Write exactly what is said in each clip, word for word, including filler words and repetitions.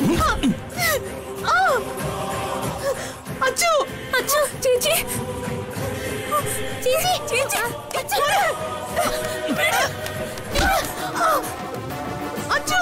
അച്ചു അച്ചു ചേച്ചി ചേച്ചി ചേച്ചി അച്ചു അച്ചു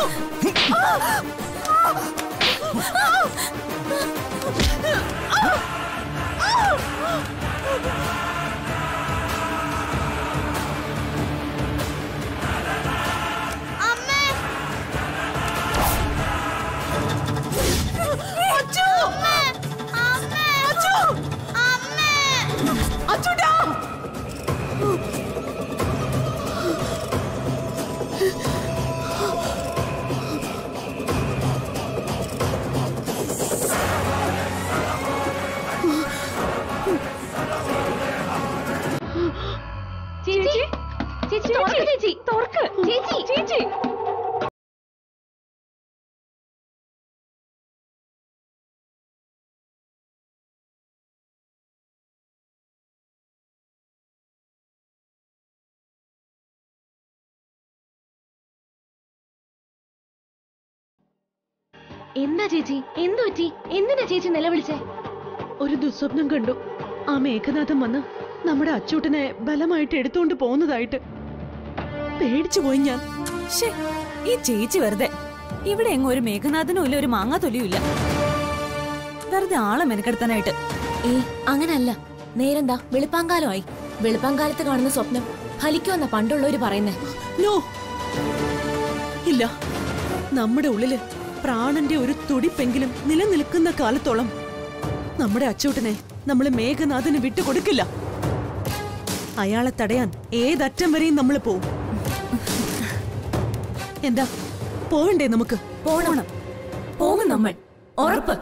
എന്താ ചേച്ചി? എന്തു പറ്റി? എന്തിനാ ചേച്ചി നിലവിളിച്ചേ? ഒരു ദുസ്വപ്നം കണ്ടു. ആ മേഘനാഥൻ വന്ന് നമ്മുടെ അച്ചൂട്ടനെ ബലമായിട്ട് എടുത്തുകൊണ്ട് പോകുന്നതായിട്ട്. പേടിച്ചു പോയി ഞാൻ. ഈ ചേച്ചി വെറുതെ ഇവിടെ എങ്ങും ഒരു മേഘനാഥനും ഇല്ല, ഒരു മാങ്ങാ തൊലിയും ഇല്ല. വെറുതെ ആളെ മെനക്കെടുത്താനായിട്ട്. ഏ അങ്ങനല്ല. നേരെന്താ വെളുപ്പാങ്കാലമായി. വെളുപ്പാങ്കാലത്ത് കാണുന്ന സ്വപ്നം ഫലിക്കുമെന്ന പണ്ടുള്ളവര് പറയുന്നേ. നോ, ഇല്ല. നമ്മുടെ ഉള്ളില് പ്രാണന്റെ ഒരു തുടിപ്പെങ്കിലും നിലനിൽക്കുന്ന കാലത്തോളം നമ്മുടെ അച്ചൂട്ടനെ നമ്മള് മേഘനാഥന് വിട്ടുകൊടുക്കില്ല. അയാളെ തടയാൻ ഏതറ്റം വരെയും നമ്മൾ പോവും. എന്താ പോവണ്ടേ? നമുക്ക് പോണം. പോകും നമ്മൾ, ഉറപ്പ്.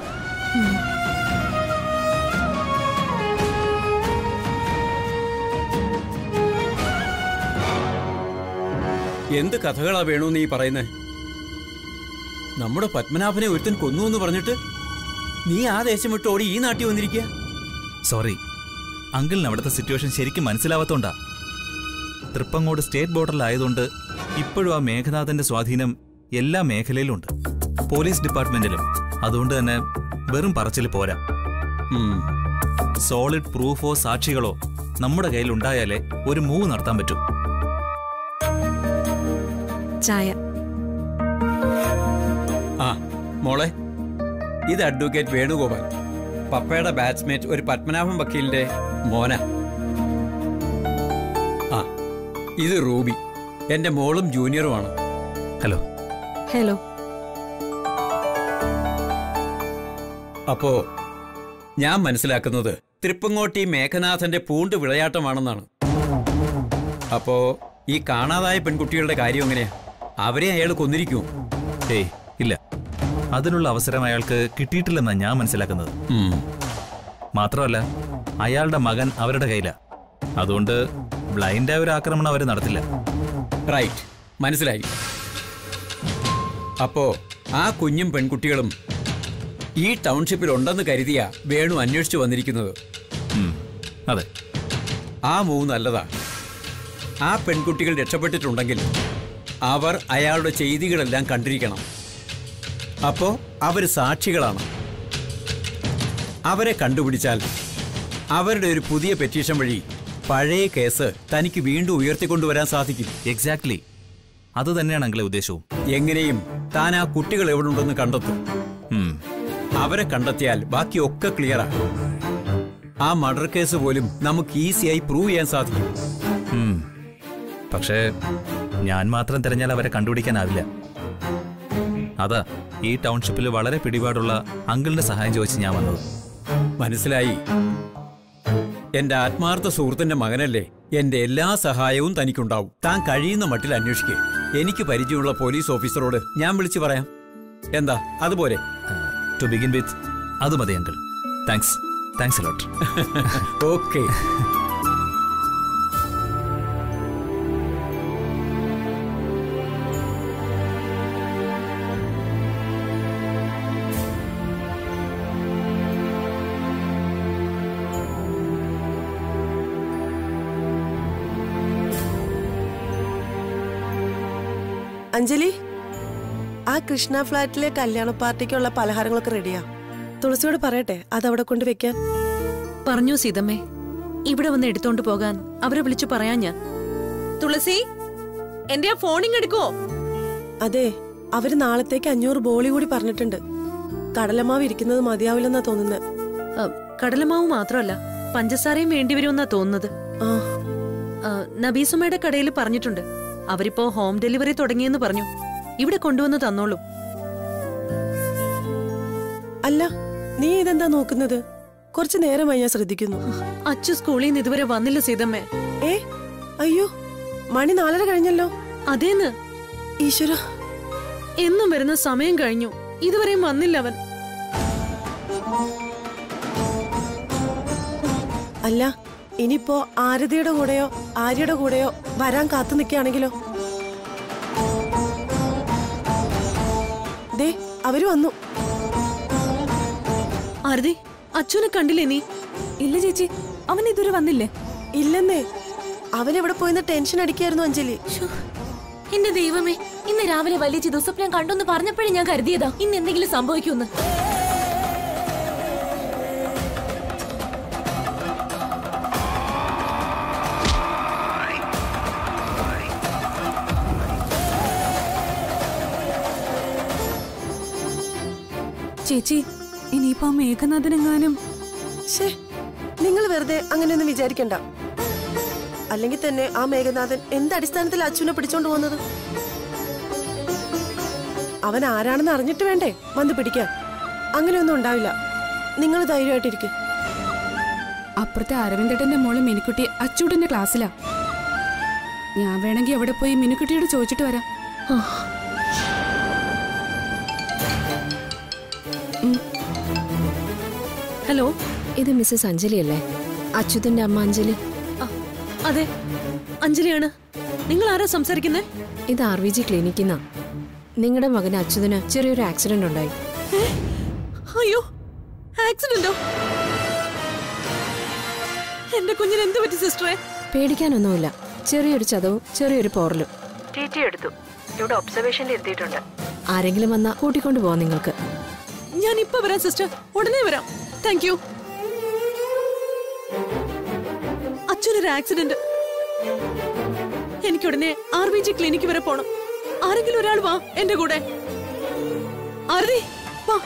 എന്ത് കഥകളാ വേണു നീ പറയുന്നേ? നമ്മുടെ പത്മനാഭനെ ഒരുത്തൻ കൊന്നു എന്ന് പറഞ്ഞിട്ട് നീ ആ ദേശം വിട്ട് ഓടി ഈ നാട്ടിൽ വന്നിരിക്കുക. സോറി, അങ്കിളിന് അവിടുത്തെ സിറ്റുവേഷൻ ശരിക്കും മനസ്സിലാവാത്തോണ്ടാ. തൃപ്പങ്ങോട് സ്റ്റേറ്റ് ബോർഡറിലായതുകൊണ്ട് ഇപ്പോഴും ആ മേഘനാഥന്റെ സ്വാധീനം എല്ലാ മേഖലയിലുണ്ട്, പോലീസ് ഡിപ്പാർട്ട്മെന്റിലും. അതുകൊണ്ട് തന്നെ വെറും പറച്ചിൽ പോരാ. സോളിഡ് പ്രൂഫോ സാക്ഷികളോ നമ്മുടെ കയ്യിൽ ഉണ്ടായാലേ ഒരു മൂവ് നടത്താൻ പറ്റൂ. ചായ. ആ മോളെ, ഇത് അഡ്വക്കേറ്റ് വേണുഗോപാൽ, പപ്പയുടെ ബാച്ച്മേറ്റ്, ഒരു പത്മനാഭൻ വക്കീലിന്റെ മോന. ആ ഇത് റൂബി, എന്റെ മോളും ജൂനിയറുമാണ്. ഹലോ. ഹലോ. അപ്പോ ഞാൻ മനസ്സിലാക്കുന്നത് തൃപ്പങ്ങോട്ടി മേഘനാഥന്റെ പൂണ്ട് വിളയാട്ടമാണെന്നാണ്. അപ്പോ ഈ കാണാതായ പെൺകുട്ടികളുടെ കാര്യം എങ്ങനെയാ? അവരെ അയാൾ കൊന്നിരിക്കുമോ? ഏയ് ഇല്ല, അതിനുള്ള അവസരം അയാൾക്ക് കിട്ടിയിട്ടില്ലെന്നാണ് ഞാൻ മനസ്സിലാക്കുന്നത്. മാത്രമല്ല അയാളുടെ മകൻ അവരുടെ കയ്യിലാ. അതുകൊണ്ട് ബ്ലൈൻഡായ ഒരു ആക്രമണം അവർ നടത്തില്ല. റൈറ്റ്, മനസ്സിലായി. അപ്പോ ആ കുഞ്ഞും പെൺകുട്ടികളും ഈ ടൗൺഷിപ്പിൽ ഉണ്ടെന്ന് കരുതിയ വേണു അന്വേഷിച്ചു വന്നിരിക്കുന്നത്. അതെ, ആ മൂവ് നല്ലതാ. ആ പെൺകുട്ടികൾ രക്ഷപ്പെട്ടിട്ടുണ്ടെങ്കിൽ അവർ അയാളുടെ ചെയ്തികളെല്ലാം കണ്ടിരിക്കണം. അപ്പോ അവർ സാക്ഷികളാണ്. അവരെ കണ്ടുപിടിച്ചാൽ അവരുടെ ഒരു പുതിയ പെറ്റീഷൻ വഴി പഴയ കേസ് തനിക്ക് വീണ്ടും ഉയർത്തിക്കൊണ്ടുവരാൻ സാധിക്കും. എക്സാക്ട്ലി, അത് തന്നെയാണ് അങ്കിളെ ഉദ്ദേശവും. എങ്ങനെയും താൻ ആ കുട്ടികൾ എവിടെ ഉണ്ടെന്ന് കണ്ടെത്തും. അവരെ കണ്ടെത്തിയാൽ ബാക്കിയൊക്കെ ക്ലിയറാ. ആ മർഡർ കേസ് പോലും നമുക്ക് ഈസിയായി പ്രൂവ് ചെയ്യാൻ സാധിക്കും. പക്ഷേ ഞാൻ മാത്രം തിരഞ്ഞാൽ അവരെ കണ്ടുപിടിക്കാനാവില്ല. അതാ ഈ ടൗൺഷിപ്പിൽ വളരെ പിടിപാടുള്ള അങ്കിളിന്റെ സഹായം ചോദിച്ച് ഞാൻ വന്നത്. മനസ്സിലായി. എന്റെ ആത്മാർത്ഥ സുഹൃത്തിന്റെ മകനല്ലേ, എന്റെ എല്ലാ സഹായവും തനിക്കുണ്ടാവും. താൻ കഴിയുന്ന മട്ടിൽ അന്വേഷിക്കേ. എനിക്ക് പരിചയമുള്ള പോലീസ് ഓഫീസറോട് ഞാൻ വിളിച്ചു പറയാം. എന്താ, അതുപോലെ? ടു ബിഗിൻ വിത്ത് അത് മതി uncle. Thanks thanks a lot. Okay. Anjali, ആ കൃഷ്ണ ഫ്ലാറ്റിലെ കല്യാണ പാർട്ടിക്കുള്ള പലഹാരങ്ങളൊക്കെ റെഡിയാ. തുളസിയോട് പറയട്ടെ അതവിടെ കൊണ്ട് വെക്കാൻ. പറഞ്ഞു സീതമ്മേ, ഇവിടെ വന്ന് എടുത്തോണ്ട് പോകാൻ അവരെ വിളിച്ചു പറയാൻ ഞാൻ. തുളസി, എന്റെ ആ ഫോണിങ് എടുക്കുവോ? അതെ, അവര് നാളത്തേക്ക് അഞ്ഞൂറ് ബോളി കൂടി പറഞ്ഞിട്ടുണ്ട്. കടലമാവ് ഇരിക്കുന്നത് മതിയാവില്ലെന്നാ തോന്നുന്നത്. കടലമാവ് മാത്രമല്ല, പഞ്ചസാരയും വേണ്ടിവരുമെന്നാ തോന്നുന്നത്. നബീസുമ്മയുടെ കടയിൽ പറഞ്ഞിട്ടുണ്ട്. അവരിപ്പോ ഹോം ഡെലിവറി തുടങ്ങിയെന്ന് പറഞ്ഞു. ഇവിടെ കൊണ്ടുവന്ന് തന്നോളൂ. അല്ല, നീ ഇതെന്താ നോക്കുന്നത്? കുറച്ചു നേരമായി ഞാൻ ശ്രദ്ധിക്കുന്നു. അച്ചു സ്കൂളിൽ നിന്ന് ഇതുവരെ വന്നില്ല സീതമ്മേ. ഏ അയ്യോ, മണി നാലര കഴിഞ്ഞല്ലോ. അതേന്ന്. ഈശ്വര, എന്നും വരുന്ന സമയം കഴിഞ്ഞു, ഇതുവരെയും വന്നില്ല അവൻ. അല്ല, ഇനിയിപ്പോ ആരതിയുടെ കൂടെയോ ആര്യയുടെ കൂടെയോ വരാൻ കാത്തു നിൽക്കുകയാണെങ്കിലോ? ദേ അവര് വന്നു. ആരതി, അച്ഛനെ കണ്ടില്ലേ നീ? ഇല്ല ചേച്ചി, അവൻ ഇതുവരെ വന്നില്ലേ? ഇല്ലെന്നേ, അവനെവിടെ പോയിന്ന് ടെൻഷൻ അടിക്കായിരുന്നു അഞ്ജലി. എന്റെ ദൈവമേ, ഇന്ന് രാവിലെ വലിയ ദുസ്വപ്നം കണ്ടെന്ന് പറഞ്ഞപ്പോഴേ ഞാൻ കരുതിയതാ ഇന്ന് എന്തെങ്കിലും സംഭവിക്കുമെന്ന്. ചേച്ചി, ഇനിയിപ്പോ ആ മേഘനാഥനെങ്ങാനും. ശേ, നിങ്ങൾ വെറുതെ അങ്ങനെയൊന്നും വിചാരിക്കണ്ട. അല്ലെങ്കിൽ തന്നെ ആ മേഘനാഥൻ എന്ത് അടിസ്ഥാനത്തിൽ അച്ഛനെ പിടിച്ചോണ്ട് പോകുന്നത്? അവൻ ആരാണെന്ന് അറിഞ്ഞിട്ട് വേണ്ടേ വന്ന് പിടിക്കാൻ? അങ്ങനെയൊന്നും ഉണ്ടാവില്ല. നിങ്ങൾ ധൈര്യമായിട്ടിരിക്കും. അപ്പുറത്തെ അരവിന്ദേട്ടന്റെ മോള് മിനുക്കുട്ടി അച്ചൂട്ടന്റെ ക്ലാസ്സിലാ. ഞാൻ വേണമെങ്കിൽ അവിടെ പോയി മിനുക്കുട്ടിയോട് ചോദിച്ചിട്ട് വരാം. ഹലോ, ഇത് മിസ്സസ് അഞ്ജലി അല്ലേ? അച്യുതന്റെ അമ്മ അഞ്ജലി? അതെ, അഞ്ജലിയാണ്. നിങ്ങൾ ആരാ സംസാരിക്കുന്നേ? ഇത് ആർ വി ജി ക്ലിനിക്കിന്നാ. നിങ്ങളുടെ മകന് അച്യുതന് ചെറിയൊരു ആക്സിഡന്റ് ഉണ്ടായി. അയ്യോ, ആക്സിഡന്റോ? എന്റെ കുഞ്ഞിന് എന്ത് പറ്റി സിസ്റ്ററെ? പേടിക്കാനൊന്നുമില്ല. ചെറിയൊരു ചതവും ചെറിയൊരു പോറലും. ടിടി എടുത്തു. ഇവിടെ ഒബ്സർവേഷനിൽ എത്തിയിട്ടുണ്ട്. ആരെങ്കിലും വന്നാ കൂട്ടിക്കൊണ്ടു പോവാം നിങ്ങൾക്ക്. ഞാൻ ഇപ്പൊ വരാം സിസ്റ്റർ, ഉടനെ വരാം. Thank you. അച്ഛനൊരു ആക്സിഡന്റ്. എനിക്കുടനെ ആർ വി ജി ക്ലിനിക്ക് വരെ പോണം. ആരെങ്കിലും ഒരാൾ വാ എന്റെ കൂടെ. ആരതി, വാ.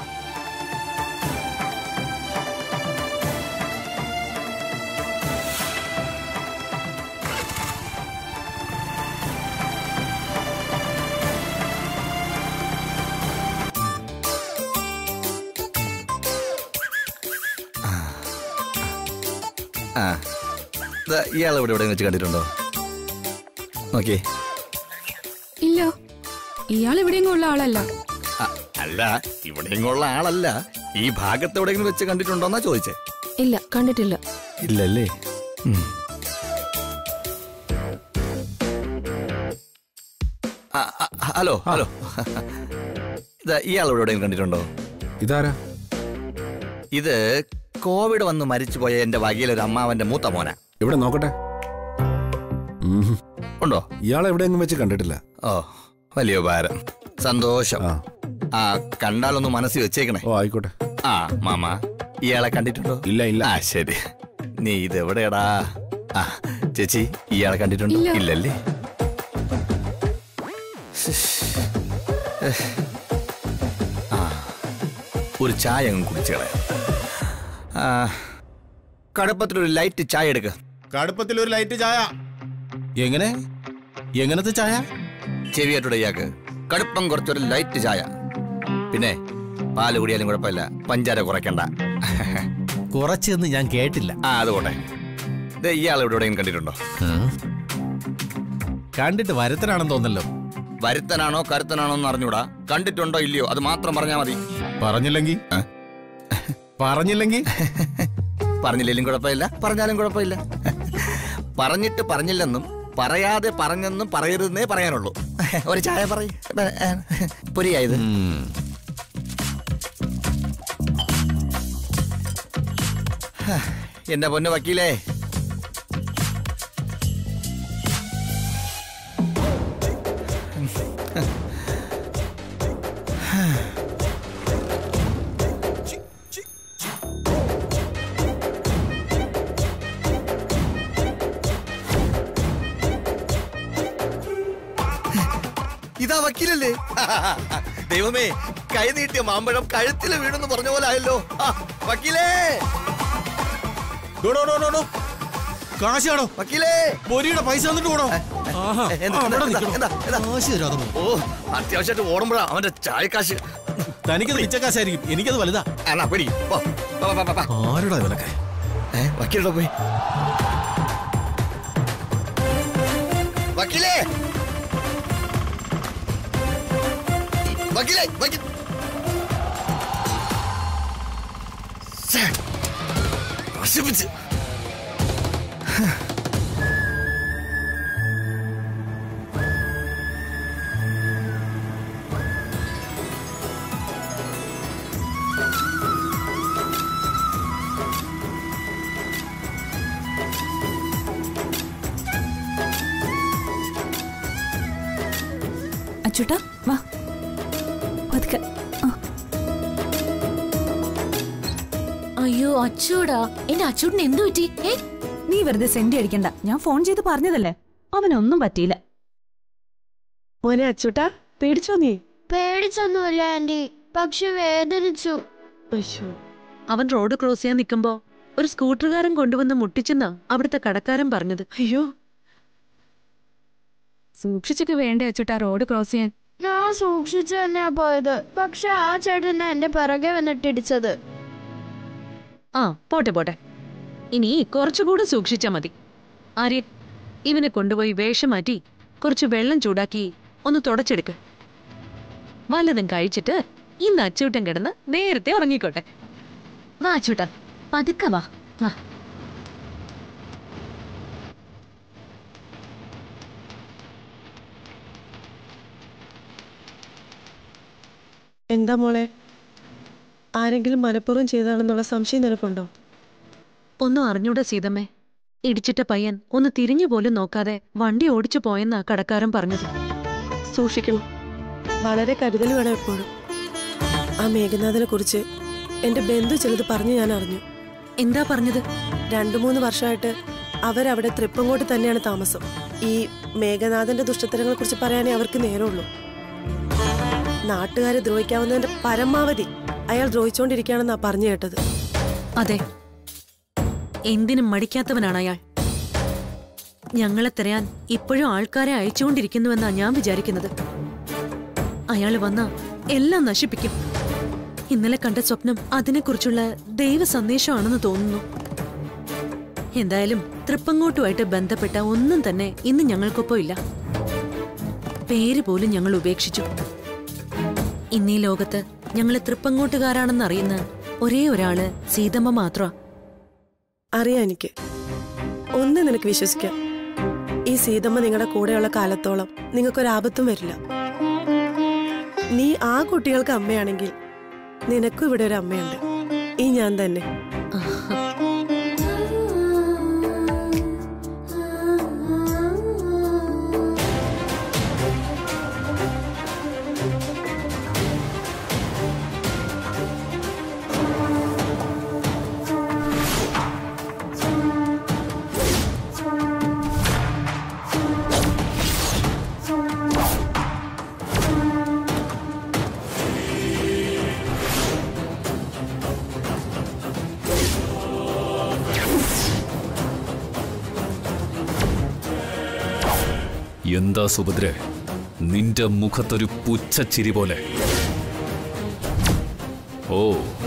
ഇയാൾ ഇവിടെ എവിടെ വെച്ച് കണ്ടിട്ടുണ്ടോ? ഓക്കെ. ഇല്ല, ഇയാൾ എവിടെയെങ്കിലും ഉള്ള ആളല്ല. അല്ല, ഇവിടെയെങ്കിലും ഉള്ള ആളല്ല. ഈ ഭാഗത്ത് എവിടെയെങ്കിലും വെച്ച് കണ്ടിട്ടുണ്ടോന്നാ ചോദിച്ചേ. ഇല്ല, കണ്ടിട്ടില്ല. ഇല്ലല്ലേ? ഹലോ ഹലോ, ഇതാ ഇയാൾ ഇവിടെ എവിടെയെങ്കിലും കണ്ടിട്ടുണ്ടോ? ഇതാരാ? ഇത് കോവിഡ് വന്ന് മരിച്ചുപോയ എന്റെ വകയിലൊരു അമ്മാവന്റെ മൂത്ത മോന. ഇവിടെ നോക്കട്ടെ. ഉണ്ടോ? ഇയാളെ എവിടെയെങ്കിലും വെച്ച് കണ്ടിട്ടില്ല. ഓ, വലിയ ഉപകാരം. സന്തോഷം. ആ, കണ്ടാലൊന്ന് മനസ്സിൽ വെച്ചേക്കണേ. ഓ, ആയിക്കോട്ടെ. ആ മാമ, ഇയാളെ കണ്ടിട്ടുണ്ടോ? ഇല്ല ഇല്ല. ആ ശരി. നീ ഇതെവിടെയാടാ? ആ ചേച്ചി, ഇയാളെ കണ്ടിട്ടുണ്ടോ? ഇല്ലല്ലേ? ആ, ഒരു ചായ അങ്ങ് കുടിച്ചേളെ. കടുപ്പത്തിലൊരു ലൈറ്റ് ചായ എടുക്ക. കടുപ്പത്തിലൊരു ലൈറ്റ് ചായ. എങ്ങനെ? എങ്ങനത്തെ ചായ? ചെവിയായിട്ടുള്ള ഇയാൾക്ക് കടുപ്പം കുറച്ചൊരു ലൈറ്റ് ചായ. പിന്നെ പാല് കുടിയാലും കുഴപ്പമില്ല, പഞ്ചാര കുറയ്ക്കണ്ട. കുറച്ചെന്ന് ഞാൻ കേട്ടില്ല. ആ, അതുകൊണ്ടേ. ഇയാൾ ഇവിടെ എവിടെയും കണ്ടിട്ടുണ്ടോ? കണ്ടിട്ട് വരുത്തനാണെന്ന് തോന്നല്ലോ. വരുത്തനാണോ കരുത്തനാണോ എന്ന് അറിഞ്ഞൂടാ. കണ്ടിട്ടുണ്ടോ ഇല്ലയോ അത് മാത്രം പറഞ്ഞാ മതി. പറഞ്ഞില്ലെങ്കിൽ പറഞ്ഞില്ലെങ്കിൽ പറഞ്ഞില്ലെങ്കിലും കുഴപ്പമില്ല, പറഞ്ഞാലും കുഴപ്പമില്ല. പറഞ്ഞിട്ട് പറഞ്ഞില്ലെന്നും പറയാതെ പറഞ്ഞെന്നും പറയരുതെന്നേ പറയാനുള്ളൂ. ഒരു ചായ പറയ പൊരിയായത്. എന്റെ പൊന്നു വക്കീലേ, വക്കീലല്ലേ? ദൈവമേ, കൈ നീട്ടിയ മാമ്പഴം കഴുത്തിൽ വീണെന്ന് പറഞ്ഞ പോലെ ആയല്ലോ. വക്കീലേ, കാശാണോ വക്കീലേ, പൊരിയുടെ പൈസ തന്നിട്ട് പോണോ? ഓ, അത്യാവശ്യമായിട്ട് ഓടുമ്പോഴാ അവന്റെ ചായക്കാശ്. തനിക്കത് മിച്ചക്കാശായിരിക്കും, എനിക്കത് വലുതാ. ആരുടെ ഇവനൊക്കെ? വക്കീലോ പോയി. വക്കീലേ, വക്കീലേ, വക്കീൽ. നശിപ്പിച്ച്. അച്ചൂട്ടാ വാ പതുക്കെ. അയ്യോ അച്ചൂടാ, എന്റെ അച്ചൂട്ടിന് എന്തു പറ്റി? ഏ നീ വെറുതെ സെന്റ് അടിക്കണ്ട, ഞാൻ ഫോൺ ചെയ്ത് പറഞ്ഞതല്ലേ, അവനൊന്നും പറ്റിയില്ല. മോനെ അച്ചൂട്ടാ, പേടിച്ചോ നീ? പേടിച്ചൊന്നുമില്ല ആന്റി, പക്ഷെ വേദനിച്ചു. അവൻ റോഡ് ക്രോസ് ചെയ്യാൻ നിൽക്കുമ്പോ ഒരു സ്കൂട്ടറുകാരൻ കൊണ്ടുവന്ന് മുട്ടിച്ചെന്നാ അവിടുത്തെ കടക്കാരൻ പറഞ്ഞത്. അയ്യോ, സൂക്ഷിച്ചൊക്കെ വേണ്ടേ അച്ചൂട്ടാ റോഡ് ക്രോസ് ചെയ്യാൻ? ഞാൻ സൂക്ഷിച്ചു തന്നെയാ പോയത്, പക്ഷെ ആ ചേട്ടനെ എന്റെ പിറകെ വന്നിട്ട് ഇടിച്ചത്. ആ പോട്ടെ പോട്ടെ, ഇനി കുറച്ചുകൂടെ സൂക്ഷിച്ചാ മതി. ആര്യൻ, ഇവനെ കൊണ്ടുപോയി വേഷം മാറ്റി കുറച്ച് വെള്ളം ചൂടാക്കി ഒന്ന് തുടച്ചെടുക്ക്. വല്ലതും കഴിച്ചിട്ട് ഇന്ന് അച്ചൂട്ടൻ കിടന്ന് നേരത്തെ ഉറങ്ങിക്കോട്ടെ. വാ അച്ചൂട്ടാ, പതുക്കെ വാ. വാ. എന്താ മോളെ, ആരെങ്കിലും മനഃപൂർവ്വം ചെയ്താണെന്നുള്ള സംശയം നിനക്കുണ്ടോ? ഒന്നും അറിഞ്ഞൂടാ സീതമ്മേ. ഇടിച്ചിട്ട പയ്യൻ ഒന്ന് തിരിഞ്ഞു പോലും നോക്കാതെ വണ്ടി ഓടിച്ചു പോയെന്നാ കടക്കാരൻ പറഞ്ഞത്. സൂക്ഷിക്കണം, വളരെ കരുതൽ വേണം എപ്പോഴും. ആ മേഘനാഥനെ കുറിച്ച് എന്റെ ബന്ധു ചിലത് പറഞ്ഞു ഞാൻ അറിഞ്ഞു. എന്താ പറഞ്ഞത്? രണ്ടു മൂന്ന് വർഷമായിട്ട് അവരവിടെ തൃപ്പങ്കോട്ട് തന്നെയാണ് താമസം. ഈ മേഘനാഥന്റെ ദുഷ്ടത്തരങ്ങളെ കുറിച്ച് പറയാനേ അവർക്ക് നേരമുള്ളൂ. നാട്ടുകാരെ ദ്രോഹിക്കാവുന്നതിന്റെ പരമാവധി അയാൾ ദ്രോഹിച്ചുകൊണ്ടിരിക്കുകയാണെന്നാ പറഞ്ഞു കേട്ടത്. അതെ, എന്തിനും മടിക്കാത്തവനാണ് അയാൾ. ഞങ്ങളെ തിരയാൻ ഇപ്പോഴും ആൾക്കാരെ അയച്ചുകൊണ്ടിരിക്കുന്നുവെന്നാ ഞാൻ വിചാരിക്കുന്നത്. അയാൾ വന്ന എല്ലാം നശിപ്പിക്കും. ഇന്നലെ കണ്ട സ്വപ്നം അതിനെക്കുറിച്ചുള്ള ദൈവ സന്ദേശമാണെന്ന് തോന്നുന്നു. എന്തായാലും തൃപ്പങ്ങോട്ടുമായിട്ട് ബന്ധപ്പെട്ട ഒന്നും തന്നെ ഇന്ന് ഞങ്ങൾക്കൊപ്പം ഇല്ല. പേര് പോലും ഞങ്ങൾ ഉപേക്ഷിച്ചു. ഇന്നീ ലോകത്ത് ഞങ്ങള് തൃപ്പങ്ങോട്ടുകാരാണെന്ന് അറിയുന്ന ഒരേ ഒരാള് സീതമ്മ മാത്രമാ. അറിയാം എനിക്ക്. ഒന്ന് നിനക്ക് വിശ്വസിക്കാം, ഈ സീതമ്മ നിങ്ങളുടെ കൂടെയുള്ള കാലത്തോളം നിങ്ങൾക്കൊരാപത്തും വരില്ല. നീ ആ കുട്ടികൾക്ക് അമ്മയാണെങ്കിൽ നിനക്കും ഇവിടെ ഒരു അമ്മയുണ്ട്, ഈ ഞാൻ തന്നെ. എന്താ സുഭദ്രേ, നിന്റെ മുഖത്തൊരു പുച്ഛച്ചിരി പോലെ? ഓ,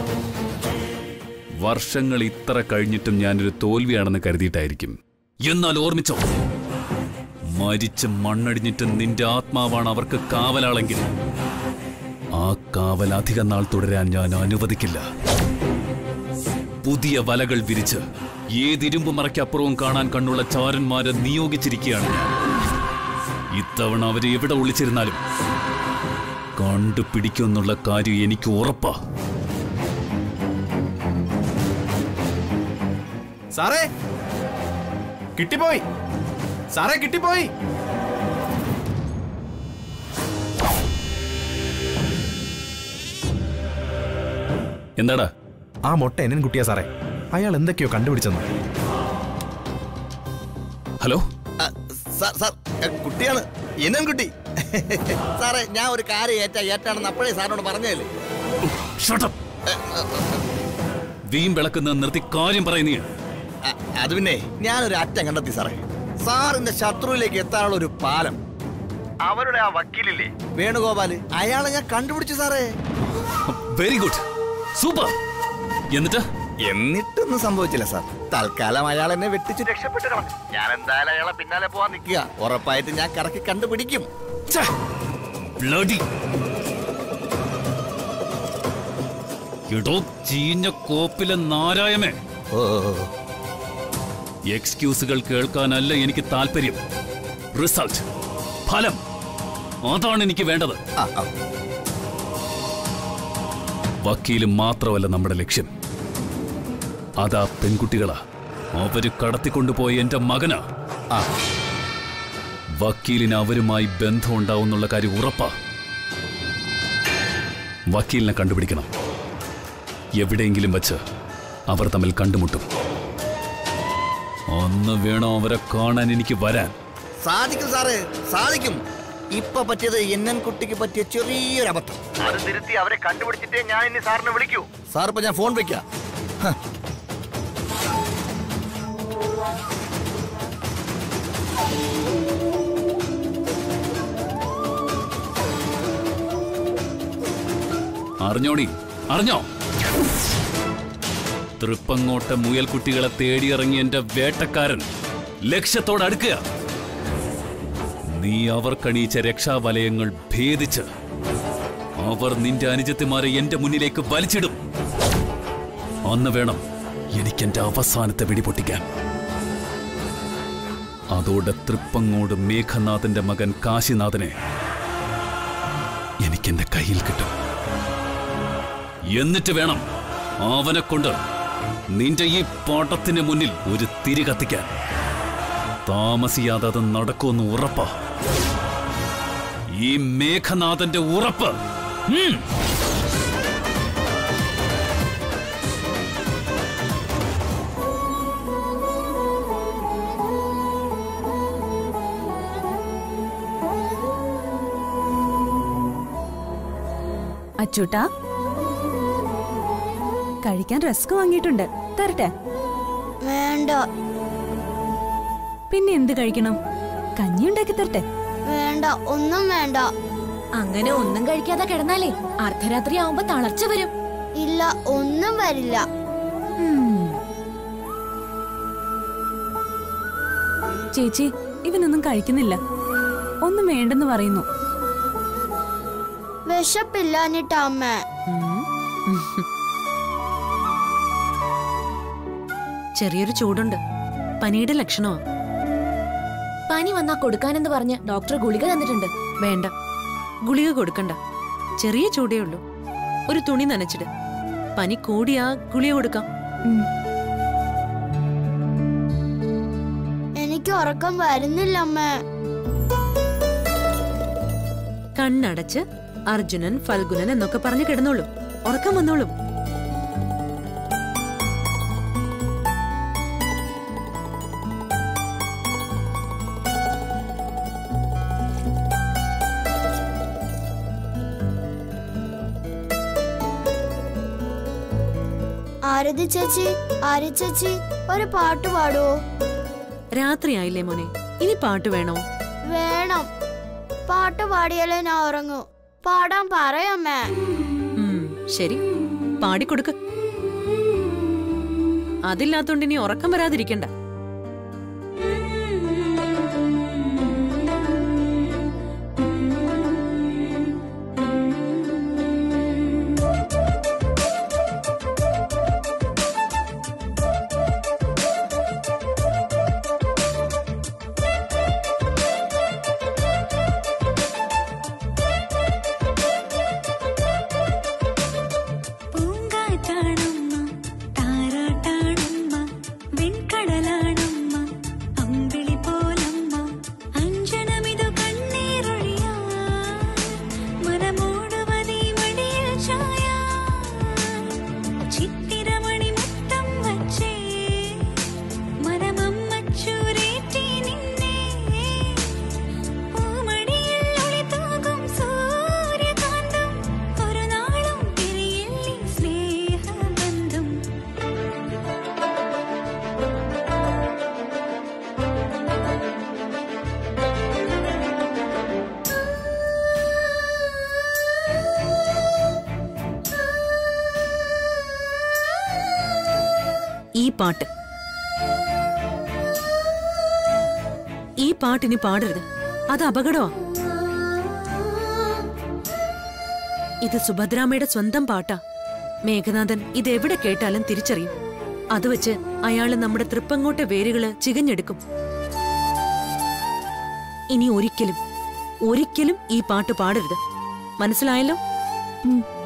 വർഷങ്ങൾ ഇത്ര കഴിഞ്ഞിട്ടും ഞാനൊരു തോൽവിയാണെന്ന് കരുതിയിട്ടായിരിക്കും. എന്നാൽ ഓർമ്മിച്ചോ, മരിച്ച് മണ്ണടിഞ്ഞിട്ട് നിന്റെ ആത്മാവാണ് അവർക്ക് കാവലാളെങ്കിൽ ആ കാവൽ അധികം നാൾ തുടരാൻ ഞാൻ അനുവദിക്കില്ല. പുതിയ വലകൾ വിരിച്ച് ഏതിരുമ്പ് മറയ്ക്കപ്പുറവും കാണാൻ കണ്ണുള്ള ചാരന്മാരെ നിയോഗിച്ചിരിക്കുകയാണ് ഞാൻ. ഇത്തവണ അവരെ എവിടെ ഒളിച്ചിരുന്നാലും കണ്ടുപിടിക്കുമെന്നുള്ള കാര്യം എനിക്ക് ഉറപ്പാ. സാറേ കിട്ടിപ്പോയി, സാറേ കിട്ടിപ്പോയി. എന്താടാ? ആ മൊട്ട എന്നെ കുട്ടിയാ സാറേ, അയാൾ എന്തൊക്കെയോ കണ്ടുപിടിച്ചെന്ന്. ഹലോ കുട്ടിയാണ്, എന്നൻ കുട്ടി. സാറേ ഞാൻ ഒരു കാര്യം ഏറ്റാ ഏറ്റാണെന്ന് അപ്പോഴേ സാറിനോട് പറഞ്ഞല്ലേ. വീം വിളക്കുന്ന നിർത്തി കാര്യം പറയുന്നേ. അത് പിന്നെ ഞാനൊരു അറ്റം കണ്ടെത്തി സാറേ. സാറിന്റെ ശത്രുവിലേക്ക് എത്താനുള്ള ഒരു പാലം. അവരുടെ ആ വക്കീലില്ലേ വേണുഗോപാല്, അയാളെ ഞാൻ കണ്ടുപിടിച്ചു സാറേ. Very good, super. എന്നിട്ട് എന്നിട്ടൊന്നും സംഭവിച്ചില്ല സാർ. തൽക്കാലം അയാൾ എന്നെ വെട്ടിച്ച് രക്ഷപ്പെട്ടു കളഞ്ഞു. ഞാൻ എന്തായാലും അയാളെ പിന്നാലെ പോവാൻ നിൽക്കുക. ഉറപ്പായിട്ട് ഞാൻ കറക്കി കണ്ടുപിടിക്കും. എടോ ചീഞ്ഞ കോപ്പിലെ നാരായമേ, എക്സ്ക്യൂസുകൾ കേൾക്കാനല്ല എനിക്ക് താല്പര്യം. റിസൾട്ട്, ഫലം, അതാണ് എനിക്ക് വേണ്ടത്. വക്കീലും മാത്രമല്ല നമ്മുടെ ലക്ഷ്യം. അതാ പെൺകുട്ടികളാ. അവര് കടത്തിക്കൊണ്ടുപോയ എന്റെ മകനാ. വക്കീലിന് അവരുമായി ബന്ധം ഉണ്ടാവുന്നുള്ള കാര്യം ഉറപ്പാ. വക്കീലിനെ കണ്ടുപിടിക്കണം. എവിടെയെങ്കിലും വച്ച് അവർ തമ്മിൽ കണ്ടുമുട്ടും. അന്ന് വേണോ അവരെ കാണാൻ എനിക്ക് വരാൻ. സാധിക്കും സാറേ, സാധിക്കും. ഇപ്പൊ പറ്റിയത് എന്നൻ കുട്ടിക്ക് പറ്റിയ ചെറിയൊരു അബദ്ധം. അത് തിരുത്തി അവരെ കണ്ടുപിടിച്ചിട്ടേ ഞാൻ ഇനി സാറിനെ വിളിക്കൂ. സാർ ഇപ്പൊ ഞാൻ ഫോൺ വെക്കാം. അറിഞ്ഞോടി, അറിഞ്ഞോ? തൃപ്പങ്ങോട്ടെ മുയൽക്കുട്ടികളെ തേടിയിറങ്ങിയ എന്റെ വേട്ടക്കാരൻ ലക്ഷ്യത്തോടടുക്കുക. നീ അവർക്കണിയിച്ച രക്ഷാവലയങ്ങൾ ഭേദിച്ച് അവർ നിന്റെ അനുജത്തിമാരെ എന്റെ മുന്നിലേക്ക് വലിച്ചിടും. അന്ന് വേണം എനിക്കെന്റെ അവസാനത്തെ വെടിപൊട്ടിക്കാൻ. അതോടെ തൃപ്പങ്ങോട് മേഘനാഥന്റെ മകൻ കാശിനാഥനെ എനിക്കെന്റെ കയ്യിൽ കിട്ടും. എന്നിട്ട് വേണം അവനെ കൊണ്ട് നിന്റെ ഈ പാട്ടത്തിന് മുന്നിൽ ഒരു തിരി കത്തിക്കാൻ. താമസിയാതെ അത് നടക്കുമെന്ന് ഉറപ്പാ. ഈ മേഘനാഥന്റെ ഉറപ്പ്. അച്ചൂട്ടാ, കഴിക്കാൻ റസ്ക് വാങ്ങിയിട്ടുണ്ട്, തരട്ടെ? വേണ്ട. പിന്നെ എന്ത് കഴിക്കണം? കഞ്ഞി ഉണ്ടാക്കി തരട്ടെ? വേണ്ട, ഒന്നും വേണ്ട. അങ്ങനെ ഒന്നും കഴിക്കാതെ കിടന്നാലേ അർദ്ധരാത്രി ആവുമ്പോ തളർച്ച വരും. ഇല്ല, ഒന്നും വരില്ല. ചേച്ചി, ഇവനൊന്നും കഴിക്കുന്നില്ല. ഒന്നും വേണ്ടെന്ന് പറയുന്നു. വിശപ്പില്ലാഞ്ഞിട്ടാ അമ്മ. ചെറിയൊരു ചൂടുണ്ട്. പനിയുടെ ലക്ഷണമാ. പനി വന്നാ കൊടുക്കാനെന്ന് പറഞ്ഞ് ഡോക്ടർ ഗുളിക തന്നിട്ടുണ്ട്. വേണ്ട, ഗുളിക കൊടുക്കണ്ട. ചെറിയ ചൂടേ ഉള്ളൂ. ഒരു തുണി നനച്ചിട്. പനി കൂടിയാ ഗുളിക കൊടുക്കാം. എനിക്ക് ഉറക്കം വരുന്നില്ല അമ്മ. കണ്ണടച്ച് അർജുനൻ, ഫൽഗുനൻ എന്നൊക്കെ പറഞ്ഞു കിടന്നോളൂ. ഉറക്കം വന്നോളൂ. ആരതി ചേച്ചി, ആര്യ ചേച്ചി, ഒരു പാട്ട് പാടുവോ? രാത്രിയായില്ലേ മോനെ, ഇനി പാട്ട് വേണോ? വേണം. പാട്ട് പാടിയാലേ ഞാൻ ഉറങ്ങൂ. പാടാൻ പറയാമേ. ശരി, പാടിക്കൊടുക്ക. അതില്ലാത്തോണ്ട് ഇനി ഉറക്കം വരാതിരിക്കണ്ട. പൂങ്കാറ്റാണമ്മ, താരാട്ടാണമ്മ, വെൺകടലാ ഈ പാട്ട്. ഈ പാട്ടിനി പാടരുത്, അത് അപകടമാ. ഇത് സുഭദ്രാമ്മയുടെ സ്വന്തം പാട്ടാ. മേഘനാഥൻ ഇതെവിടെ കേട്ടാലും തിരിച്ചറിയും. അത് വെച്ച് അയാള് നമ്മുടെ തൃപ്പങ്ങോട്ടെ വേരുകള് ചികഞ്ഞെടുക്കും. ഇനി ഒരിക്കലും ഒരിക്കലും ഈ പാട്ട് പാടരുത്. മനസ്സിലായല്ലോ?